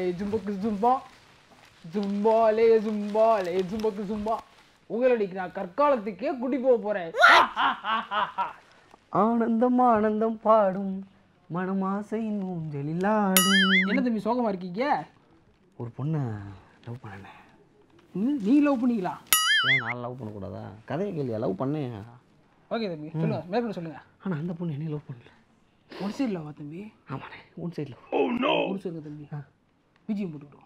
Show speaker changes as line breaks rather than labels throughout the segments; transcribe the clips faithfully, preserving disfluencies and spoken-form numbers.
ஜும்பக்கு Zumba ஜும்பாலே ஜும்பாலே ஜும்பக்கு Zumba உங்களுடைய நான் கற்காலத்துக்கே குடி போக போறேன்.
ஆனந்தம் ஆனந்தம் பாடும் மனமாசை ஊஞ்சலில் ஆடும்.
என்ன தம்பி சோகமா இருக்கீங்க?
ஒரு பொண்ணை லவ் பண்ணேன்.
நீ லவ் பண்ணிங்களா?
ஏன் நான் லவ் பண்ணக்கூடாதா? கதையை கேள்வியா? லவ் பண்ணேன்.
ஓகே தம்பி சொல்லுங்க, மேற்கொண்டு சொல்லுங்க.
ஆனால் அந்த பொண்ணு என்ன லவ் பண்ணல.
ஒன் சைடில் வா தம்பி.
ஆமாண்ணே, ஒன் சைடில்.
ஒரு சைடுங்க தம்பி. பிஜிஎம் போட்டுக்கிட்டோம்.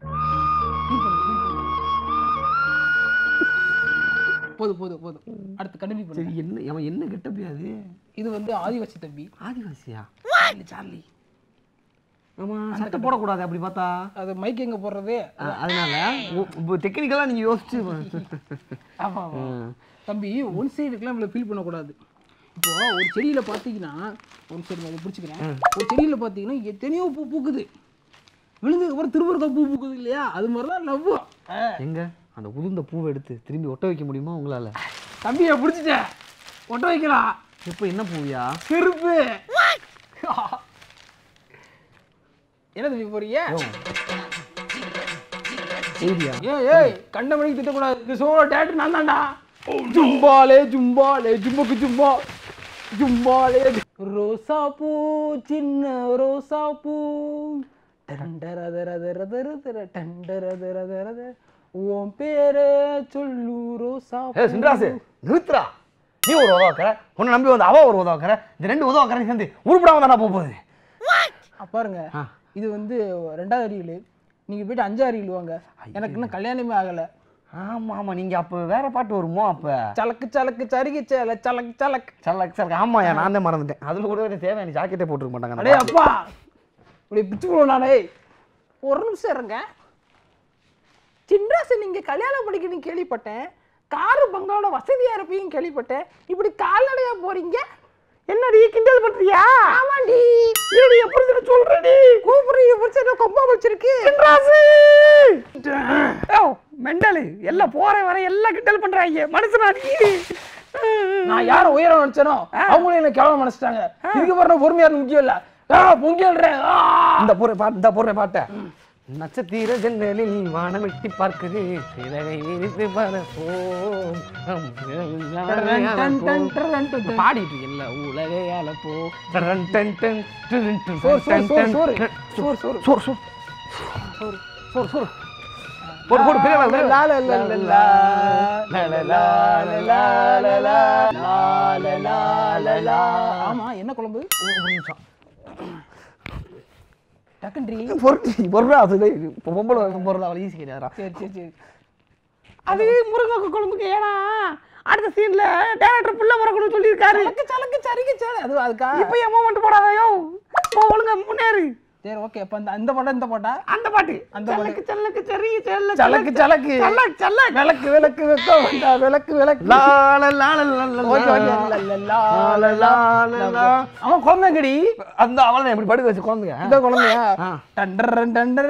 போதும் போதும் போதும் அடுத்து கண்டினியூ பண்ணு.
சரி, என்ன அவன் என்ன கெட்டப்பே அது?
இது வந்து ஆதிவாசி தம்பி.
ஆதிவாசியா?
சார்லி.
ஆமா, சட்டை போடக்கூடாது அப்படி பார்த்தா.
அது மைக் எங்க போடுறது?
அதனால டெக்னிக்கலா நீங்க யோசிச்சு.
ஆமா தம்பி, ஒன் சைடுக்குலாம் இவ்வளோ ஃபீல் பண்ணக்கூடாது. இப்போ ஒரு செடியில பார்த்தீங்கன்னா ஒரு சைடு அதை பிடிச்சிக்கிறேன். ஒரு செடியில பார்த்தீங்கன்னா எத்தனையோ பூ பூக்குது, விழுந்ததுக்கு அப்புறம் திரும்ப பூ பூக்குது இல்லையா? அது மாதிரி தான் லவ்.
எங்க அந்த உளுந்த பூவை எடுத்து திரும்பி ஒட்ட வைக்க முடியுமா உங்களால?
தம்பியை பிடிச்சிட்டேன், ஒட்ட வைக்கலாம்.
இப்போ என்ன பூவியா?
செருப்பு. என்ன தம்பி போறீங்க? ஏய் ஏய் கண்ட மணிக்கு திட்டக்கூடாது. இது சோ டேரக்டர் நான் தான்டா. ஜும்பாலே ஜும்பாலே ஜும்பக்கு ஜும்பா ஜும்பாலே. ரோசா பூ சின்ன ரோசா பூ டண்டரதரதரதரதர டண்டரதரதரத உன் பேரை சொல்லு ரோசா.
ஏய் சின்ராசு, நிறுத்துறா. நீ ஒரு உதவாக்கற, உன்னை நம்பி வந்து அவ ஒரு உதவாக்கற, இந்த ரெண்டு உதவாக்கறேன் சேர்ந்து உருப்படாம தானே போக போகுது.
பாருங்க, இது வந்து ரெண்டாவது அறிவியல். நீங்க போயிட்டு அஞ்சாவது அறிவியல் வாங்க. எனக்கு இன்னும் கல்யாணமே ஆகல.
ஆமா ஆமா, நீங்க அப்ப வேற பாட்டு வருமோ? அப்ப
சலக்கு சலக்கு சரிக்கு சேல சலக்கு சலக்கு
சலக்கு சலக்கு. ஆமா, நான் தான் மறந்துட்டேன். அதுல கூட தேவையான ஜாக்கெட்டே போட்டுருக்க மாட்டாங்க.
அடே அப்பா, இப்படி பிச்சு போடுவோம் நானே. ஒரு நிமிஷம் இருங்க. சின்ராசு நீங்க கல்யாணம் படிக்கணும்னு கேள்விப்பட்டேன். காரு பங்களோட வசதியா இருப்பீங்க கேள்விப்பட்டேன். இப்படி கால்நடையா போறீங்க. என்னடி கிண்டல் பண்றியா? ஆமாண்டி. ஏடி எப்படி சொல்றடி? கூப்பிடுறீங்க புடிச்சத கொம்பா வச்சிருக்கு. சின்ராசு ஓ மெண்டல், எல்லாம் போற வர எல்லாம் கிண்டல் பண்றாங்க. மனுஷனா நீ? நான் யார உயரம் நினைச்சனோ அவங்களே என்ன கேவலம் நினைச்சிட்டாங்க. இதுக்கு பாருங்க, பொறுமையா முக்கியம் இல்ல. பொங்கிடுறேன். இந்த போற பாட்டு, இந்த போற பாட்டை.
நட்சத்திர ஜன்னலில் வானம் எட்டி பார்க்குது, சிறகை விரித்து பறப்போம். பாடிட்டு இருக்கேன்ல, உலகையால போ.
ஆமா, என்ன குழம்பு?
அது முருங்கை குழம்புக்கு. ஏன்னா அடுத்த சீன்ல டைரக்டர் புள்ள மறக்கணும்னு சொல்லியிருக்காரு.
சலக்கு சரிக்கு சேல அது அதுக்கா.
இப்போ ஏன் மூமெண்ட் போடாதயோ, ஒழுங்கா முன்னேறு.
சரி ஓகே. அப்ப அந்த பாட்டா இந்த பாட்டா?
அந்த பாட்டு.
அந்த
சலக்கு சலக்கு சரி சேல
சலக்கு சலக்கு
சலக்கு சலக்கு
விளக்கு விளக்கு வெக்க வந்தா விளக்கு விளக்கு
லா லா லா லா லா.
Okay okay. லா லா லா லா. அவன் குழந்தைங்கடி. அந்த அவளை எப்படி படுக்க வச்சு குழந்தைங்க? இந்த குழந்தையா? டண்டர் டண்டர்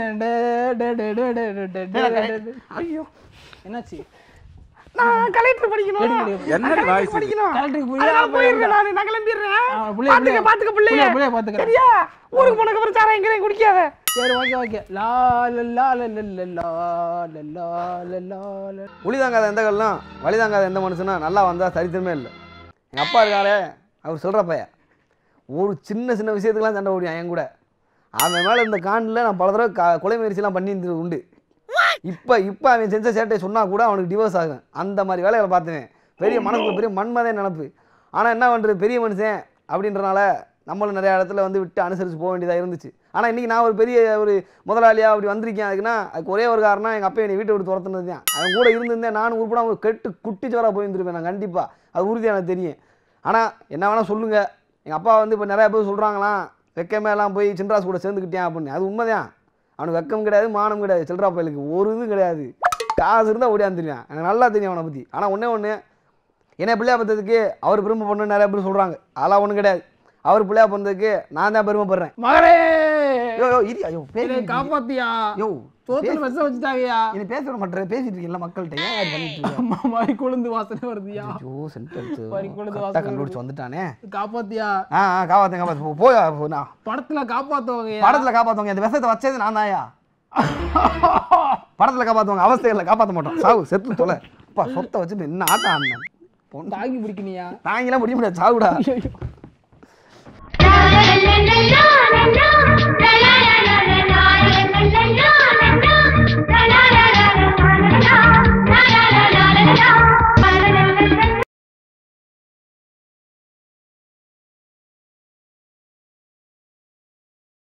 டண்டர். ஐயோ என்னாச்சு?
நான் கலெக்டர் படிக்கணும்.
என்ன வாய்ஸ்
படிக்கணும்?
கலெக்டருக்கு போய்
நான் போயிடுறேன். நான் நான் கிளம்பிடுறேன். பாத்துக்க பாத்துக்க பிள்ளைய.
புள்ளைய பாத்துக்க.
சரியா? ஊருக்கு போனதுக்கு அப்புறம் சாரா எங்கேயும் குடிக்காத.
சரி ஓகே ஓகே. லா லா லா லா லா லா.
உளி தாங்காத எந்த கல்லாம் வழி தாங்காத எந்த மனுஷனா நல்லா வந்தா சரித்திரமே இல்லை. எங்கள் அப்பா இருக்காளே, அவர் சொல்கிற பையன் ஒரு சின்ன சின்ன விஷயத்துக்குலாம் சண்டை ஓடியான் என் கூட. அவன் மேலே இந்த காண்டில் நான் பல தடவை கா கொலை முயற்சிலாம் பண்ணியிருந்தது உண்டு. இப்போ இப்போ அவன் செஞ்ச சேட்டையை சொன்னால் கூட அவனுக்கு டிவோர்ஸ் ஆகும். அந்த மாதிரி வேலைகளை பார்த்துவேன். பெரிய மனசுக்குள்ள பெரிய மண்மதே நினப்பு. ஆனால் என்ன பண்ணுறது, பெரிய மனுஷன் அப்படின்றனால நம்மளும் நிறையா இடத்துல வந்து விட்டு அனுசரித்து போக வேண்டியதாக இருந்துச்சு. ஆனால் இன்றைக்கி நான் ஒரு பெரிய ஒரு முதலாளியாக அப்படி வந்திருக்கேன். அதுக்குன்னா அதுக்கு ஒரே ஒரு காரணம், எங்கள் அப்பா என்னை வீட்டை விட்டு துரத்துனது தான். அவன் கூட இருந்திருந்தேன் நானும் உருப்படாமல் கெட்டு குட்டிச்சவராக போயிருந்துருப்பேன் நான் கண்டிப்பாக. அது உறுதியாக எனக்கு தெரியும். ஆனால் என்ன வேணால் சொல்லுங்கள், எங்கள் அப்பா வந்து இப்போ நிறையா பேர் சொல்கிறாங்களாம் வெக்கமே எல்லாம் போய் சின்ராசு கூட சேர்ந்துக்கிட்டேன் அப்படின்னு. அது உண்மைதான். அவனுக்கு வெக்கம் கிடையாது, மானம் கிடையாது. சில்ட்ரா பையலுக்கு ஒரு இதுவும் கிடையாது. காசு இருந்தால் ஓடியாந்துருவேன். எனக்கு நல்லா தெரியும் அவனை பற்றி. ஆனால் ஒன்றே ஒன்று, என்னை பிள்ளையா பார்த்ததுக்கு அவர் பெருமை பண்ணு நிறையா பேர் சொல்கிறாங்க. அதெல்லாம் ஒன்றும் கிடையாது. அவர் பிள்ளையா பிறந்ததுக்கு நான் தான் பெருமைப்படுறேன்.
மகனே
யோ யோ இது ஐயோ பேசி
காப்பாத்தியா
யோ
சோத்துல விஷம் வச்சுட்டாங்கயா.
இனி பேச விட மாட்டேன், பேசிட்டு இருக்கீங்களா மக்கள்கிட்ட, ஏன் யார் பண்ணிட்டு இருக்கீங்க?
அம்மா மாதிரி கொழுந்து வாசனை வருதுயா.
ஐயோ சென்டென்ஸ்
மாதிரி கொழுந்து
கரெக்டா
வாசனை
கண்டுபிடிச்சு வந்துட்டானே.
காப்பாத்தியா.
ஆ ஆ காப்பாத்து காப்பாத்து போ- போயா போனா
படத்துல காப்பாத்துவாங்க.
படத்துல காப்பாத்துவாங்க, இந்த விஷத்தை வச்சது நான் தாயா. படத்துல காப்பாத்துவாங்க, அவஸ்தைகளை காப்பாற்ற மாட்டோம், சாவு செத்து தொலை. அப்பா சொத்தை வச்சுட்டு என்ன ஆட்டம் ஆடினேன்,
தாங்கி பிடிக்கணியா.
தாங்கலாம் முடிய முடியாது, சாவுடா.
ஐயோ.